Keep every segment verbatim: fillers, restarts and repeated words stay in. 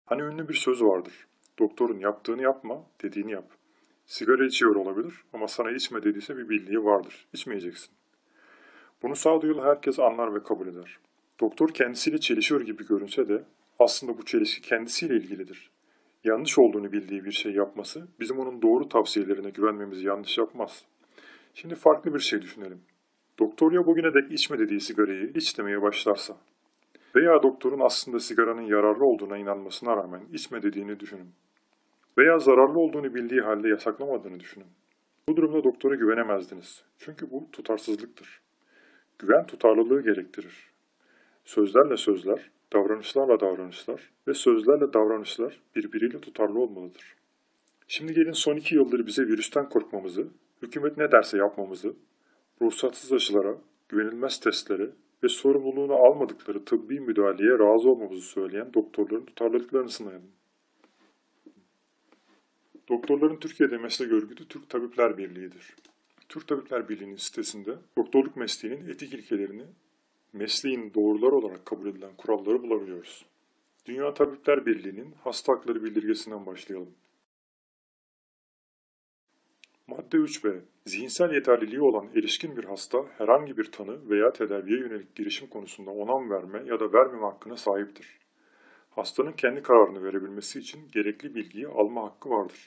Hani ünlü bir söz vardır. Doktorun yaptığını yapma, dediğini yap. Sigara içiyor olabilir ama sana içme dediyse bir bildiği vardır. İçmeyeceksin. Bunu sağduyulu herkes anlar ve kabul eder. Doktor kendisiyle çelişiyor gibi görünse de aslında bu çelişki kendisiyle ilgilidir. Yanlış olduğunu bildiği bir şey yapması bizim onun doğru tavsiyelerine güvenmemizi yanlış yapmaz. Şimdi farklı bir şey düşünelim. Doktor ya bugüne dek içme dediği sigarayı iç demeye başlarsa veya doktorun aslında sigaranın yararlı olduğuna inanmasına rağmen içme dediğini düşünün. Veya zararlı olduğunu bildiği halde yasaklamadığını düşünün. Bu durumda doktora güvenemezdiniz. Çünkü bu tutarsızlıktır. Güven tutarlılığı gerektirir. Sözlerle sözler, davranışlarla davranışlar ve sözlerle davranışlar birbiriyle tutarlı olmalıdır. Şimdi gelin son iki yıldır bize virüsten korkmamızı, hükümet ne derse yapmamızı, ruhsatsız aşılara, güvenilmez testlere ve sorumluluğunu almadıkları tıbbi müdahaleye razı olmamızı söyleyen doktorların tutarlılıklarını sınayalım. Doktorların Türkiye'de meslek örgütü Türk Tabipler Birliği'dir. Türk Tabipler Birliği'nin sitesinde doktorluk mesleğinin etik ilkelerini, mesleğin doğruları olarak kabul edilen kuralları bulabiliyoruz. Dünya Tabipler Birliği'nin hasta hakları bildirgesinden başlayalım. Madde üç B. Zihinsel yeterliliği olan erişkin bir hasta herhangi bir tanı veya tedaviye yönelik girişim konusunda onam verme ya da vermeme hakkına sahiptir. Hastanın kendi kararını verebilmesi için gerekli bilgiyi alma hakkı vardır.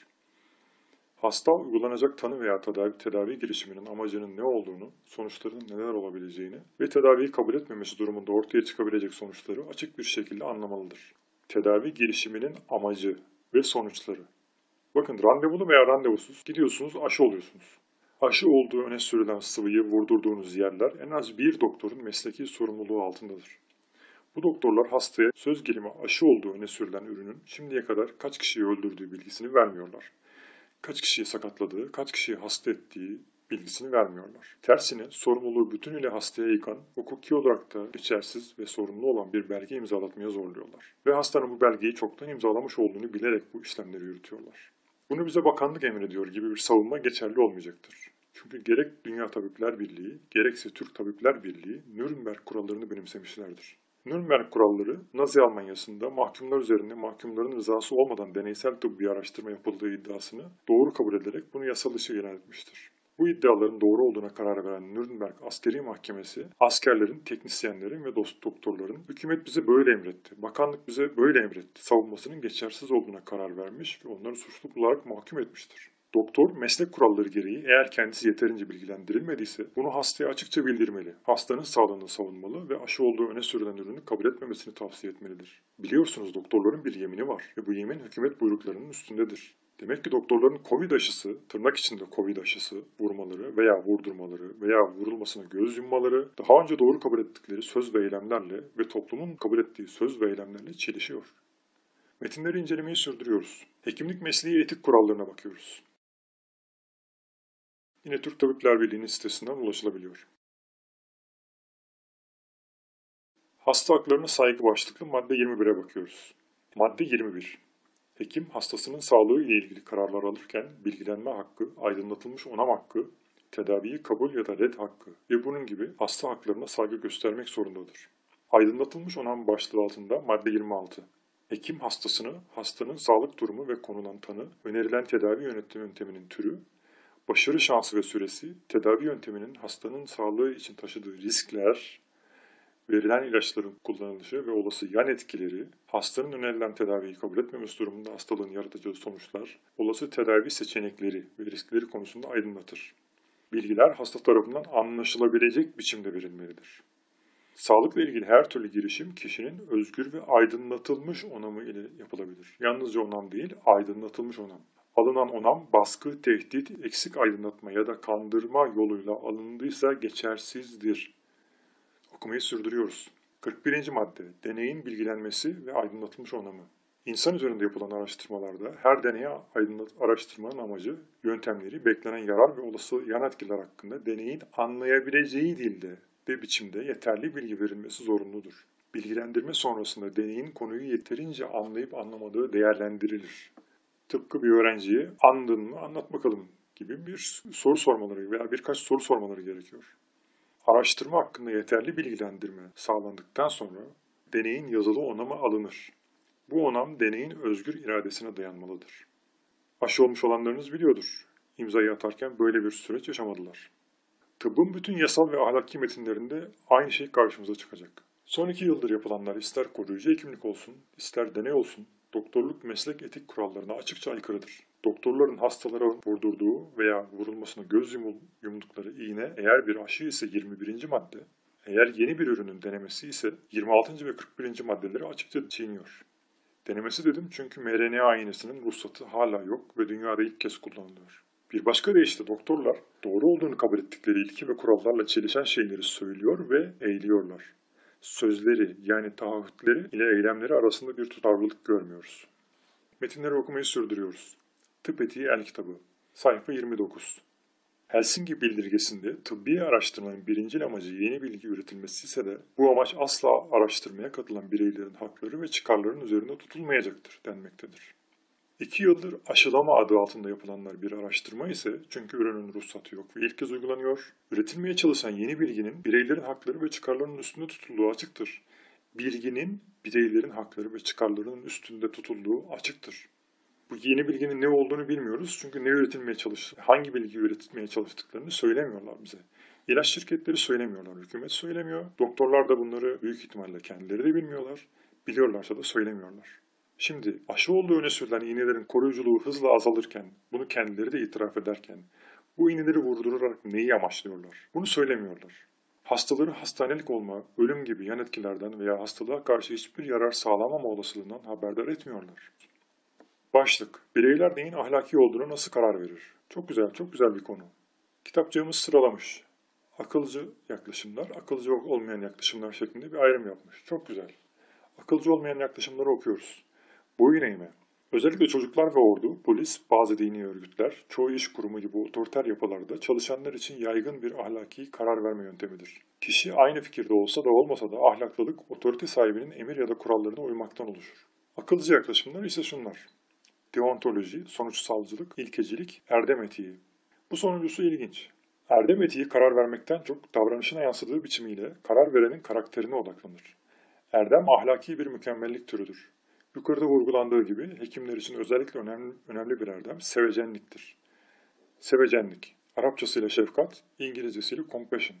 Hasta uygulanacak tanı veya tedavi, tedavi girişiminin amacının ne olduğunu, sonuçlarının neler olabileceğini ve tedaviyi kabul etmemesi durumunda ortaya çıkabilecek sonuçları açık bir şekilde anlamalıdır. Tedavi girişiminin amacı ve sonuçları. Bakın randevulu veya randevusuz gidiyorsunuz aşı oluyorsunuz. Aşı olduğu öne sürülen sıvıyı vurdurduğunuz yerler en az bir doktorun mesleki sorumluluğu altındadır. Bu doktorlar hastaya söz gelimi aşı olduğu öne sürülen ürünün şimdiye kadar kaç kişiyi öldürdüğü bilgisini vermiyorlar. Kaç kişiyi sakatladığı, kaç kişiyi hasta ettiği bilgisini vermiyorlar. Tersine sorumluluğu bütünüyle hastaya yıkan, hukuki olarak da geçersiz ve sorumlu olan bir belge imzalatmaya zorluyorlar. Ve hastanın bu belgeyi çoktan imzalamış olduğunu bilerek bu işlemleri yürütüyorlar. Bunu bize bakanlık emrediyor gibi bir savunma geçerli olmayacaktır. Çünkü gerek Dünya Tabipler Birliği, gerekse Türk Tabipler Birliği Nürnberg kurallarını benimsemişlerdir. Nürnberg kuralları, Nazi Almanyası'nda mahkumlar üzerinde mahkumların rızası olmadan deneysel tıbbi araştırma yapıldığı iddiasını doğru kabul ederek bunu yasal dışı ilan etmiştir. Bu iddiaların doğru olduğuna karar veren Nürnberg Askeri Mahkemesi, askerlerin, teknisyenlerin ve dost doktorların hükümet bize böyle emretti, bakanlık bize böyle emretti savunmasının geçersiz olduğuna karar vermiş ve onları suçlu bularak mahkum etmiştir. Doktor, meslek kuralları gereği eğer kendisi yeterince bilgilendirilmediyse bunu hastaya açıkça bildirmeli, hastanın sağlığını savunmalı ve aşı olduğu öne sürülen ürünü kabul etmemesini tavsiye etmelidir. Biliyorsunuz doktorların bir yemini var ve bu yemin hükümet buyruklarının üstündedir. Demek ki doktorların Covid aşısı, tırnak içinde Covid aşısı vurmaları veya vurdurmaları veya vurulmasına göz yummaları daha önce doğru kabul ettikleri söz ve eylemlerle ve toplumun kabul ettiği söz ve eylemlerle çelişiyor. Metinleri incelemeyi sürdürüyoruz. Hekimlik mesleği etik kurallarına bakıyoruz. Yine Türk Tabipler Birliği'nin sitesinden ulaşılabiliyor. Hasta haklarına saygı başlıklı madde yirmi bire bakıyoruz. Madde yirmi bir. Hekim hastasının sağlığı ile ilgili kararlar alırken bilgilenme hakkı, aydınlatılmış onam hakkı, tedaviyi kabul ya da red hakkı ve bunun gibi hasta haklarına saygı göstermek zorundadır. Aydınlatılmış onam başlığı altında madde yirmi altı. Hekim hastasını, hastanın sağlık durumu ve konulan tanı, önerilen tedavi yönetim yönteminin türü, başarı şansı ve süresi, tedavi yönteminin hastanın sağlığı için taşıdığı riskler, verilen ilaçların kullanılışı ve olası yan etkileri, hastanın önerilen tedaviyi kabul etmemesi durumunda hastalığın yaratacağı sonuçlar, olası tedavi seçenekleri ve riskleri konusunda aydınlatır. Bilgiler hasta tarafından anlaşılabilecek biçimde verilmelidir. Sağlıkla ilgili her türlü girişim kişinin özgür ve aydınlatılmış onamı ile yapılabilir. Yalnızca onam değil, aydınlatılmış onam. Alınan onam baskı, tehdit, eksik aydınlatma ya da kandırma yoluyla alındıysa geçersizdir. Okumayı sürdürüyoruz. kırk birinci madde. Deneyin bilgilenmesi ve aydınlatılmış onamı. İnsan üzerinde yapılan araştırmalarda her deneye aydınlat araştırmanın amacı, yöntemleri, beklenen yarar ve olası yan etkiler hakkında deneyin anlayabileceği dilde ve biçimde yeterli bilgi verilmesi zorunludur. Bilgilendirme sonrasında deneyin konuyu yeterince anlayıp anlamadığı değerlendirilir. Tıpkı bir öğrenciye andın mı anlat bakalım gibi bir soru sormaları veya birkaç soru sormaları gerekiyor. Araştırma hakkında yeterli bilgilendirme sağlandıktan sonra deneyin yazılı onamı alınır. Bu onam deneyin özgür iradesine dayanmalıdır. Aşı olmuş olanlarınız biliyordur. İmzayı atarken böyle bir süreç yaşamadılar. Tıbbın bütün yasal ve ahlaki metinlerinde aynı şey karşımıza çıkacak. Son iki yıldır yapılanlar ister koruyucu hekimlik olsun, ister deney olsun, doktorluk meslek etik kurallarına açıkça aykırıdır. Doktorların hastalara vurdurduğu veya vurulmasına göz yumdukları iğne eğer bir aşı ise yirmi birinci madde, eğer yeni bir ürünün denemesi ise yirmi altıncı ve kırk birinci maddeleri açıkça çiğniyor. Denemesi dedim çünkü mRNA iğnesinin ruhsatı hala yok ve dünyada ilk kez kullanılıyor. Bir başka deyişle doktorlar doğru olduğunu kabul ettikleri ilki ve kurallarla çelişen şeyleri söylüyor ve eğiliyorlar. Sözleri yani taahhütleri ile eylemleri arasında bir tutarlılık görmüyoruz. Metinleri okumayı sürdürüyoruz. Tıp Etiği El Kitabı, sayfa yirmi dokuz. Helsinki bildirgesinde tıbbi araştırmanın birincil amacı yeni bilgi üretilmesi ise de bu amaç asla araştırmaya katılan bireylerin hakları ve çıkarlarının üzerinde tutulmayacaktır denmektedir. İki yıldır aşılama adı altında yapılanlar bir araştırma ise çünkü ürünün ruhsatı yok ve ilk kez uygulanıyor. Üretilmeye çalışan yeni bilginin bireylerin hakları ve çıkarlarının üstünde tutulduğu açıktır. Bilginin bireylerin hakları ve çıkarlarının üstünde tutulduğu açıktır. Bu yeni bilginin ne olduğunu bilmiyoruz çünkü ne üretilmeye çalış, hangi bilgiyi üretmeye çalıştıklarını söylemiyorlar bize. İlaç şirketleri söylemiyorlar, hükümet söylemiyor. Doktorlar da bunları büyük ihtimalle kendileri de bilmiyorlar. Biliyorlarsa da söylemiyorlar. Şimdi aşı olduğu öne sürülen iğnelerin koruyuculuğu hızla azalırken, bunu kendileri de itiraf ederken, bu iğneleri vurdurarak neyi amaçlıyorlar? Bunu söylemiyorlar. Hastaların hastanelik olma, ölüm gibi yan etkilerden veya hastalığa karşı hiçbir yarar sağlamama olasılığından haberdar etmiyorlar. Başlık: Bireyler neyin ahlaki olduğuna nasıl karar verir? Çok güzel, çok güzel bir konu. Kitapçığımız sıralamış. Akılcı yaklaşımlar, akılcı olmayan yaklaşımlar şeklinde bir ayrım yapmış. Çok güzel. Akılcı olmayan yaklaşımları okuyoruz. Boyun eğme. Özellikle çocuklar ve ordu, polis, bazı dini örgütler, çoğu iş kurumu gibi otoriter yapılarda çalışanlar için yaygın bir ahlaki karar verme yöntemidir. Kişi aynı fikirde olsa da olmasa da ahlaklılık, otorite sahibinin emir ya da kurallarına uymaktan oluşur. Akılcı yaklaşımlar ise şunlar: deontoloji, sonuçsalcılık, ilkecilik, erdem etiği. Bu sonuncusu ilginç. Erdem etiği karar vermekten çok davranışına yansıdığı biçimiyle karar verenin karakterine odaklanır. Erdem ahlaki bir mükemmellik türüdür. Yukarıda vurgulandığı gibi hekimler için özellikle önemli, önemli bir erdem sevecenliktir. Sevecenlik, Arapçasıyla şefkat, İngilizcesiyle compassion.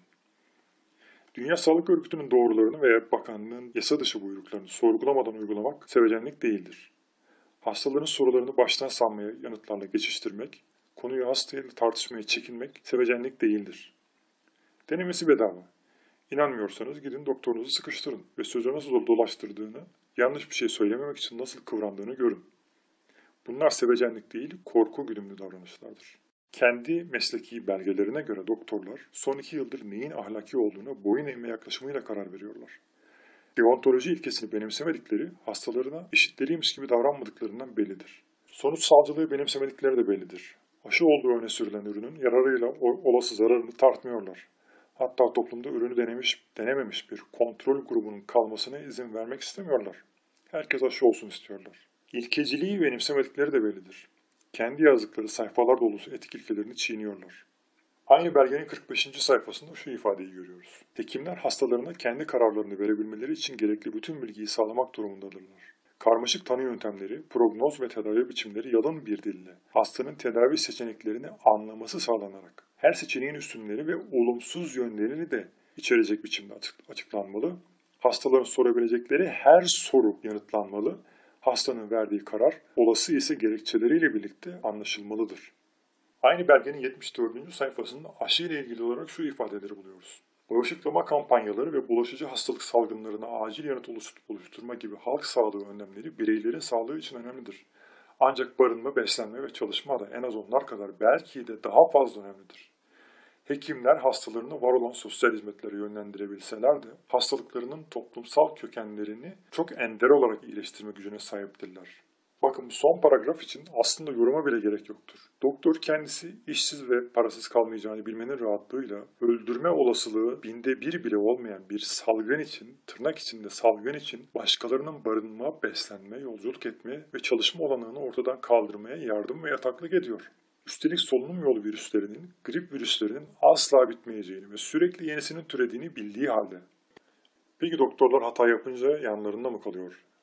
Dünya Sağlık Örgütü'nün doğrularını veya bakanlığın yasa dışı buyruklarını sorgulamadan uygulamak sevecenlik değildir. Hastaların sorularını baştan savmaya yanıtlarla geçiştirmek, konuyu hastayla tartışmaya çekinmek sevecenlik değildir. Denemesi bedava. İnanmıyorsanız gidin doktorunuzu sıkıştırın ve sözü nasıl dolaştırdığını, yanlış bir şey söylememek için nasıl kıvrandığını görün. Bunlar sevecenlik değil, korku güdümlü davranışlardır. Kendi mesleki belgelerine göre doktorlar son iki yıldır neyin ahlaki olduğuna boyun eğme yaklaşımıyla karar veriyorlar. Deontoloji ilkesini benimsemedikleri, hastalarına eşitleriymiş gibi davranmadıklarından bellidir. Sonuçsalcılığı benimsemedikleri de bellidir. Aşı olduğu öne sürülen ürünün yararıyla olası zararını tartmıyorlar. Hatta toplumda ürünü denemiş, denememiş bir kontrol grubunun kalmasına izin vermek istemiyorlar. Herkes aşı olsun istiyorlar. İlkeciliği benimsemedikleri de bellidir. Kendi yazdıkları sayfalar dolusu etik ilkelerini çiğniyorlar. Aynı belgenin kırk beşinci sayfasında şu ifadeyi görüyoruz. Hekimler hastalarına kendi kararlarını verebilmeleri için gerekli bütün bilgiyi sağlamak durumundadırlar. Karmaşık tanı yöntemleri, prognoz ve tedavi biçimleri yalın bir dille, hastanın tedavi seçeneklerini anlaması sağlanarak, her seçeneğin üstünleri ve olumsuz yönlerini de içerecek biçimde açıklanmalı, hastaların sorabilecekleri her soru yanıtlanmalı, hastanın verdiği karar, olası ise gerekçeleriyle birlikte anlaşılmalıdır. Aynı belgenin yetmiş dördüncü sayfasında aşı ile ilgili olarak şu ifadeleri buluyoruz. Bağışıklama kampanyaları ve bulaşıcı hastalık salgınlarına acil yanıt oluşturma gibi halk sağlığı önlemleri bireylerin sağlığı için önemlidir. Ancak barınma, beslenme ve çalışma da en az onlar kadar belki de daha fazla önemlidir. Hekimler hastalarını var olan sosyal hizmetlere yönlendirebilseler de hastalıklarının toplumsal kökenlerini çok ender olarak iyileştirme gücüne sahiptirler. Bakın bu son paragraf için aslında yoruma bile gerek yoktur. Doktor kendisi işsiz ve parasız kalmayacağını bilmenin rahatlığıyla öldürme olasılığı binde bir bile olmayan bir salgın için, tırnak içinde salgın için başkalarının barınma, beslenme, yolculuk etme ve çalışma olanağını ortadan kaldırmaya yardım ve yataklık ediyor. Üstelik solunum yolu virüslerinin, grip virüslerinin asla bitmeyeceğini ve sürekli yenisinin türediğini bildiği halde. Peki doktorlar hata yapınca yanlarında mı kalıyor?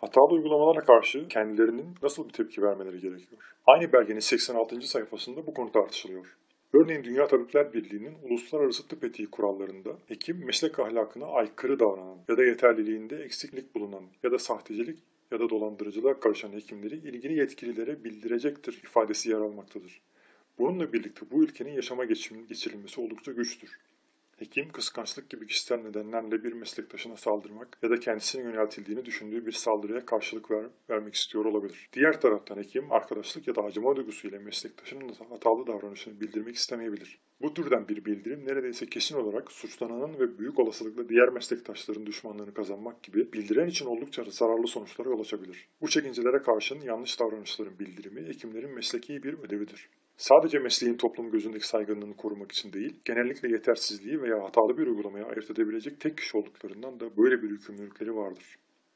Hatalı uygulamalara karşı kendilerinin nasıl bir tepki vermeleri gerekiyor? Aynı belgenin seksen altıncı sayfasında bu konu tartışılıyor. Örneğin Dünya Tabipler Birliği'nin uluslararası tıp etiği kurallarında hekim meslek ahlakına aykırı davranan ya da yeterliliğinde eksiklik bulunan ya da sahtecilik ya da dolandırıcılığa karışan hekimleri ilgili yetkililere bildirecektir ifadesi yer almaktadır. Bununla birlikte bu ülkenin yaşama geçirilmesi oldukça güçtür. Hekim, kıskançlık gibi kişisel nedenlerle bir meslektaşına saldırmak ya da kendisine yöneltildiğini düşündüğü bir saldırıya karşılık ver, vermek istiyor olabilir. Diğer taraftan hekim, arkadaşlık ya da acıma duygusuyla meslektaşının hatalı davranışını bildirmek istemeyebilir. Bu türden bir bildirim neredeyse kesin olarak suçlananın ve büyük olasılıkla diğer meslektaşların düşmanlığını kazanmak gibi bildiren için oldukça zararlı sonuçlara yol açabilir. Bu çekincelere karşın yanlış davranışların bildirimi hekimlerin mesleki bir ödevidir. Sadece mesleğin toplum gözündeki saygınlığını korumak için değil, genellikle yetersizliği veya hatalı bir uygulamaya ayırt edebilecek tek kişi olduklarından da böyle bir yükümlülükleri vardır.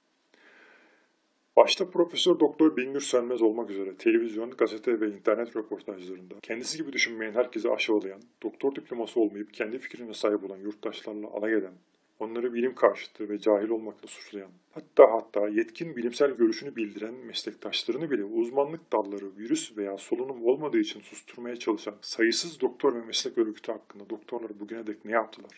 Başta Profesör Doktor Bingür Sönmez olmak üzere televizyon, gazete ve internet röportajlarında kendisi gibi düşünmeyen herkesi aşağılayan, doktor diploması olmayıp kendi fikrine sahip olan yurttaşlarla alay eden, onları bilim karşıtı ve cahil olmakla suçlayan, hatta hatta yetkin bilimsel görüşünü bildiren meslektaşlarını bile uzmanlık dalları virüs veya solunum olmadığı için susturmaya çalışan sayısız doktor ve meslek örgütü hakkında doktorlar bugüne dek ne yaptılar?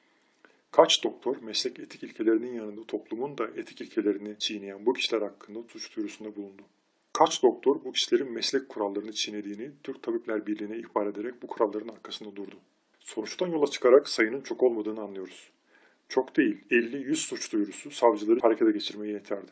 Kaç doktor meslek etik ilkelerinin yanında toplumun da etik ilkelerini çiğneyen bu kişiler hakkında suç duyurusunda bulundu? Kaç doktor bu kişilerin meslek kurallarını çiğnediğini Türk Tabipler Birliği'ne ihbar ederek bu kuralların arkasında durdu? Sonuçtan yola çıkarak sayının çok olmadığını anlıyoruz. Çok değil elli yüz suç duyurusu savcıları harekete geçirmeye yeterdi.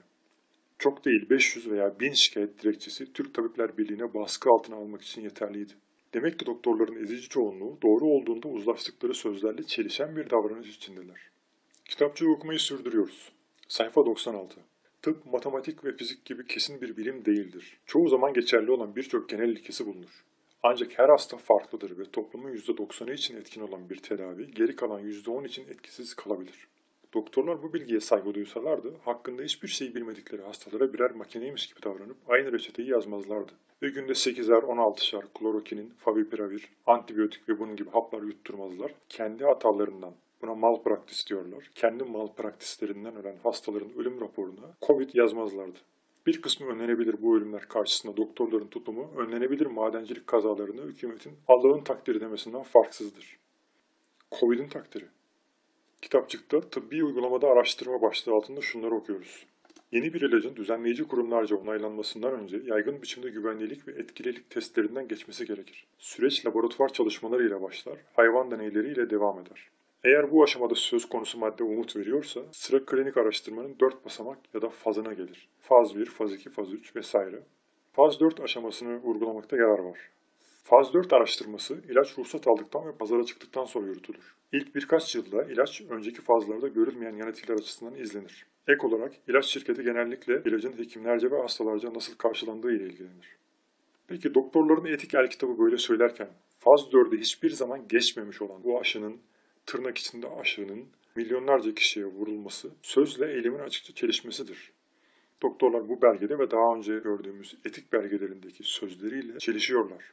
Çok değil beş yüz veya bin şikayet dilekçesi Türk Tabipler Birliği'ne baskı altına almak için yeterliydi. Demek ki doktorların ezici çoğunluğu doğru olduğunda uzlaştıkları sözlerle çelişen bir davranış içindeler. Kitapçığı okumayı sürdürüyoruz. Sayfa doksan altı. Tıp, matematik ve fizik gibi kesin bir bilim değildir. Çoğu zaman geçerli olan birçok genel ilkesi bulunur. Ancak her hasta farklıdır ve toplumun yüzde doksanı için etkin olan bir tedavi, geri kalan yüzde on için etkisiz kalabilir. Doktorlar bu bilgiye saygı duysalardı, hakkında hiçbir şey bilmedikleri hastalara birer makineymiş gibi davranıp aynı reçeteyi yazmazlardı. Ve günde sekizer on altışar klorokinin, favipiravir, antibiyotik ve bunun gibi haplar yutturmazlar. Kendi hatalarından, buna malpraktis diyorlar, kendi malpraktislerinden ölen hastaların ölüm raporuna Covid yazmazlardı. Bir kısmı önlenebilir bu ölümler karşısında doktorların tutumu, önlenebilir madencilik kazalarını hükümetin Allah'ın takdiri demesinden farksızdır. Covid'in takdiri. Kitapçıkta tıbbi uygulamada araştırma başlığı altında şunları okuyoruz. Yeni bir ilacın düzenleyici kurumlarca onaylanmasından önce yaygın biçimde güvenlilik ve etkililik testlerinden geçmesi gerekir. Süreç laboratuvar çalışmalarıyla başlar, hayvan deneyleriyle devam eder. Eğer bu aşamada söz konusu madde umut veriyorsa, sıra klinik araştırmanın dört basamak ya da fazına gelir. Faz bir, faz iki, faz üç vesaire. Faz dört aşamasını vurgulamakta yarar var. Faz dört araştırması ilaç ruhsat aldıktan ve pazara çıktıktan sonra yürütülür. İlk birkaç yılda ilaç önceki fazlarda görülmeyen yan etkiler açısından izlenir. Ek olarak ilaç şirketi genellikle ilacın hekimlerce ve hastalarca nasıl karşılandığı ile ilgilenir. Peki doktorların etik el kitabı böyle söylerken faz dörde hiçbir zaman geçmemiş olan bu aşının, tırnak içinde aşının milyonlarca kişiye vurulması sözle eylemin açıkça çelişmesidir. Doktorlar bu belgede ve daha önce gördüğümüz etik belgelerindeki sözleriyle çelişiyorlar.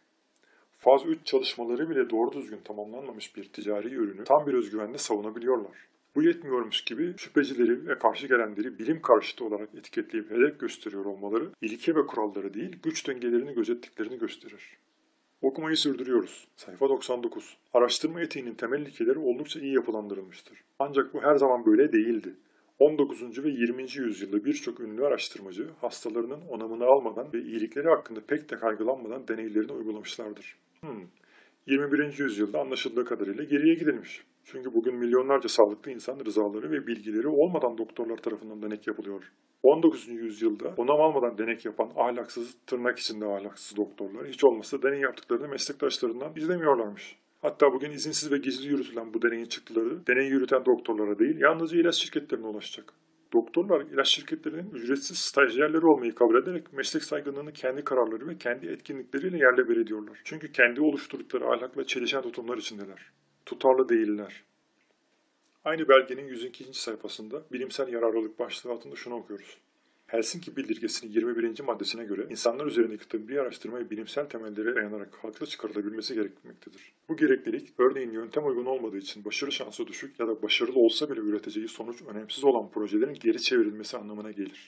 Faz üç çalışmaları bile doğru düzgün tamamlanmamış bir ticari ürünü tam bir özgüvenle savunabiliyorlar. Bu yetmiyormuş gibi şüphecileri ve karşı gelenleri bilim karşıtı olarak etiketleyip hedef gösteriyor olmaları ilke ve kuralları değil güç dengelerini gözettiklerini gösterir. Okumayı sürdürüyoruz. Sayfa doksan dokuz. Araştırma etiğinin temel ilkeleri oldukça iyi yapılandırılmıştır. Ancak bu her zaman böyle değildi. on dokuzuncu ve yirminci yüzyılda birçok ünlü araştırmacı hastalarının onamını almadan ve iyilikleri hakkında pek de kaygılanmadan deneylerini uygulamışlardır. Hmm. yirmi birinci yüzyılda anlaşıldığı kadarıyla geriye gidilmiş. Çünkü bugün milyonlarca sağlıklı insan rızaları ve bilgileri olmadan doktorlar tarafından denek yapılıyor. on dokuzuncu yüzyılda onam almadan denek yapan ahlaksız, tırnak içinde ahlaksız doktorlar hiç olmazsa deney yaptıklarını meslektaşlarından izlemiyorlarmış. Hatta bugün izinsiz ve gizli yürütülen bu deneyin çıktıları deney yürüten doktorlara değil yalnızca ilaç şirketlerine ulaşacak. Doktorlar ilaç şirketlerinin ücretsiz stajyerleri olmayı kabul ederek meslek saygınlığını kendi kararları ve kendi etkinlikleriyle yerle bir ediyorlar. Çünkü kendi oluşturdukları ahlakla çelişen tutumlar içindeler. Tutarlı değiller. Aynı belgenin yüz ikinci sayfasında bilimsel yararlılık başlığı altında şunu okuyoruz. Helsinki Bildirgesi'nin yirmi birinci maddesine göre insanlar üzerindeki tıbbi araştırmayı bilimsel temellere dayanarak haklı çıkarılabilmesi gerekmektedir. Bu gereklilik, örneğin yöntem uygun olmadığı için başarı şansı düşük ya da başarılı olsa bile üreteceği sonuç önemsiz olan projelerin geri çevrilmesi anlamına gelir.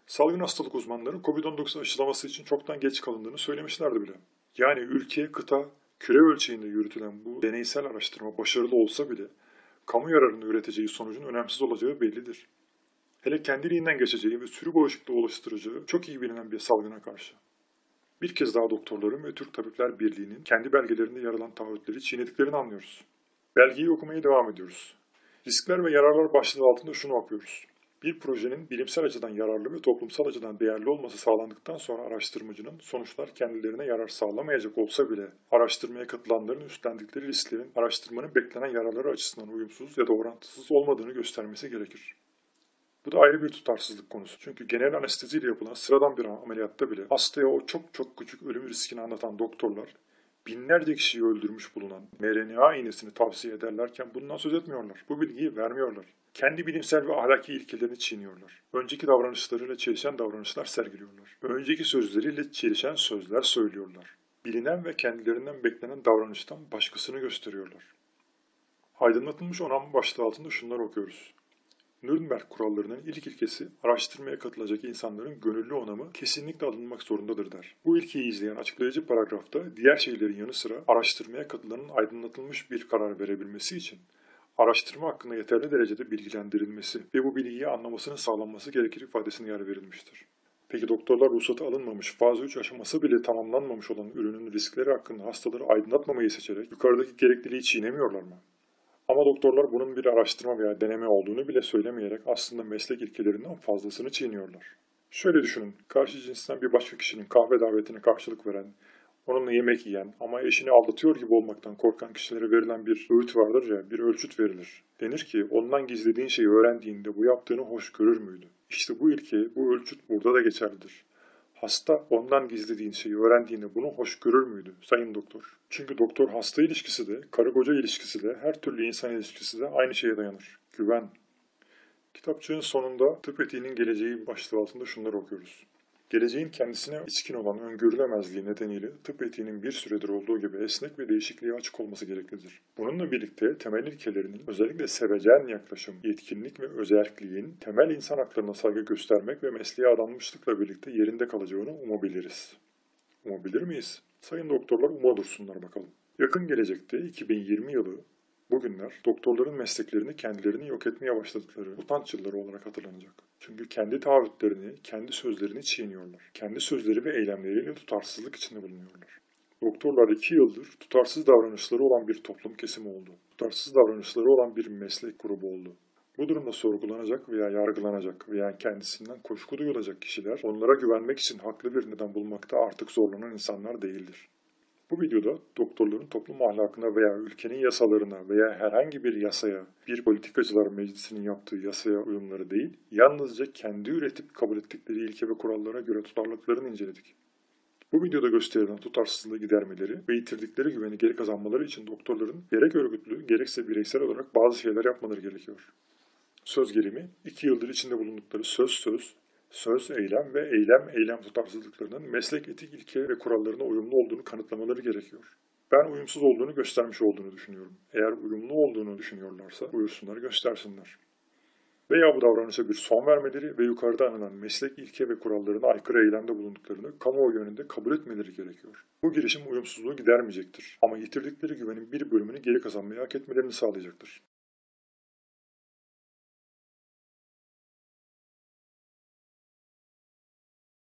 Salgın hastalık uzmanları kovid on dokuz aşılaması için çoktan geç kalındığını söylemişlerdi bile. Yani ülke, kıta, küre ölçeğinde yürütülen bu deneysel araştırma başarılı olsa bile kamu yararını üreteceği sonucun önemsiz olacağı bellidir. Hele kendiliğinden geçeceği ve sürü bağışıklığı oluşturacağı çok iyi bilinen bir salgına karşı. Bir kez daha doktorların ve Türk Tabipler Birliği'nin kendi belgelerinde yer alan taahhütleri çiğnediklerini anlıyoruz. Belgeyi okumaya devam ediyoruz. Riskler ve yararlar başlığı altında şunu okuyoruz. Bir projenin bilimsel açıdan yararlı ve toplumsal açıdan değerli olması sağlandıktan sonra araştırmacının sonuçlar kendilerine yarar sağlamayacak olsa bile araştırmaya katılanların üstlendikleri risklerin araştırmanın beklenen yararları açısından uyumsuz ya da orantısız olmadığını göstermesi gerekir. Bu da ayrı bir tutarsızlık konusu. Çünkü genel anesteziyle yapılan sıradan bir ameliyatta bile hastaya o çok çok küçük ölüm riskini anlatan doktorlar binlerce kişiyi öldürmüş bulunan M R N A iğnesini tavsiye ederlerken bundan söz etmiyorlar. Bu bilgiyi vermiyorlar. Kendi bilimsel ve ahlaki ilkelerini çiğniyorlar. Önceki davranışlarıyla çelişen davranışlar sergiliyorlar. Önceki sözleriyle çelişen sözler söylüyorlar. Bilinen ve kendilerinden beklenen davranıştan başkasını gösteriyorlar. Aydınlatılmış onam başlığı altında şunları okuyoruz. Nürnberg kurallarının ilk ilkesi araştırmaya katılacak insanların gönüllü onamı kesinlikle alınmak zorundadır der. Bu ilkeyi izleyen açıklayıcı paragrafta diğer şeylerin yanı sıra araştırmaya katılanın aydınlatılmış bir karar verebilmesi için araştırma hakkında yeterli derecede bilgilendirilmesi ve bu bilgiyi anlamasının sağlanması gerekir ifadesine yer verilmiştir. Peki doktorlar ruhsatı alınmamış, faz üç aşaması bile tamamlanmamış olan ürünün riskleri hakkında hastaları aydınlatmamayı seçerek yukarıdaki gerekliliği çiğnemiyorlar mı? Ama doktorlar bunun bir araştırma veya deneme olduğunu bile söylemeyerek aslında meslek ilkelerinden fazlasını çiğniyorlar. Şöyle düşünün, karşı cinsten bir başka kişinin kahve davetine karşılık veren, onunla yemek yiyen ama eşini aldatıyor gibi olmaktan korkan kişilere verilen bir öğüt vardır ya, bir ölçüt verilir. Denir ki ondan gizlediğin şeyi öğrendiğinde bu yaptığını hoş görür müydü? İşte bu ilke, bu ölçüt burada da geçerlidir. Hasta ondan gizlediğin şeyi öğrendiğinde bunu hoş görür müydü sayın doktor? Çünkü doktor hasta ilişkisi de, karı koca ilişkisi de, her türlü insan ilişkisi de aynı şeye dayanır. Güven. Kitapçığın sonunda tıp etiğinin geleceği başlığı altında şunları okuyoruz. Geleceğin kendisine içkin olan öngörülemezliği nedeniyle tıp etiğinin bir süredir olduğu gibi esnek ve değişikliğe açık olması gereklidir. Bununla birlikte temel ilkelerinin özellikle sevecen yaklaşım, yetkinlik ve özerkliğin temel insan haklarına saygı göstermek ve mesleğe adanmışlıkla birlikte yerinde kalacağını umabiliriz. Umabilir miyiz? Sayın doktorlar umma dursunlar bakalım. Yakın gelecekte iki bin yirmi yılı bugünler doktorların mesleklerini kendilerini yok etmeye başladıkları utanç yılları olarak hatırlanacak. Çünkü kendi taahhütlerini, kendi sözlerini çiğniyorlar. Kendi sözleri ve eylemleriyle tutarsızlık içinde bulunuyorlar. Doktorlar iki yıldır tutarsız davranışları olan bir toplum kesimi oldu. Tutarsız davranışları olan bir meslek grubu oldu. Bu durumda sorgulanacak veya yargılanacak veya kendisinden kuşku duyulacak kişiler onlara güvenmek için haklı bir neden bulmakta artık zorlanan insanlar değildir. Bu videoda doktorların toplum ahlakına veya ülkenin yasalarına veya herhangi bir yasaya, bir politikacılar meclisinin yaptığı yasaya uyumları değil, yalnızca kendi üretip kabul ettikleri ilke ve kurallara göre tutarlılıklarını inceledik. Bu videoda gösterilen tutarsızlığı gidermeleri ve yitirdikleri güveni geri kazanmaları için doktorların gerek örgütlü gerekse bireysel olarak bazı şeyler yapmaları gerekiyor. Söz gelimi, iki yıldır içinde bulundukları söz söz, söz, eylem ve eylem, eylem tutarsızlıklarının meslek etik ilke ve kurallarına uyumlu olduğunu kanıtlamaları gerekiyor. Ben uyumsuz olduğunu göstermiş olduğunu düşünüyorum. Eğer uyumlu olduğunu düşünüyorlarsa buyursunlar göstersinler. Veya bu davranışa bir son vermeleri ve yukarıda anılan meslek ilke ve kurallarına aykırı eylemde bulunduklarını kamuoyu yönünde kabul etmeleri gerekiyor. Bu girişim uyumsuzluğu gidermeyecektir ama yitirdikleri güvenin bir bölümünü geri kazanmayı hak etmelerini sağlayacaktır.